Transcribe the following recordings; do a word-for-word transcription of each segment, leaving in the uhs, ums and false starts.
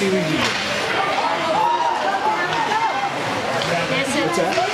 Emergency review. What's that?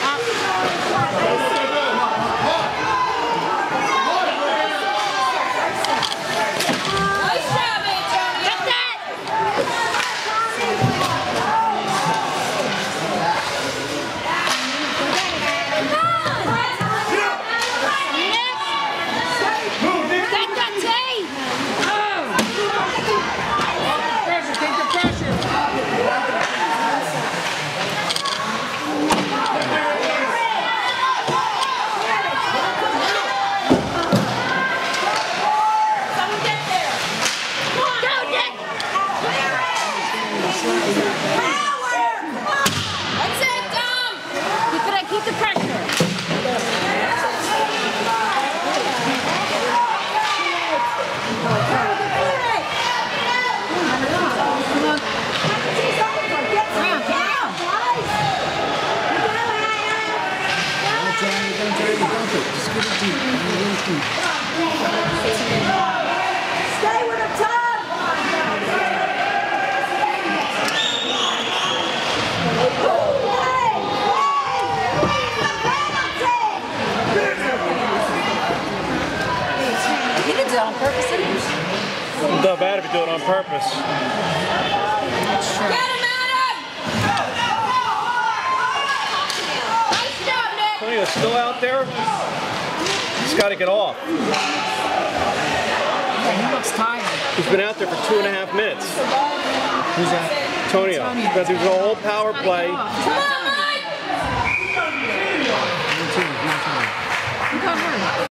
Keep the pressure. Stay with him, Tom! You did it on purpose, didn't you? It's not bad if you do it on purpose. Sure. Get him, Adam! Nice job, Nick! Tonio's still out there? He's got to get off. Yeah, he looks tired. He's been out there for two and a half minutes. Who's that? Tonio. Tonio. Because he was a whole power play. Come on!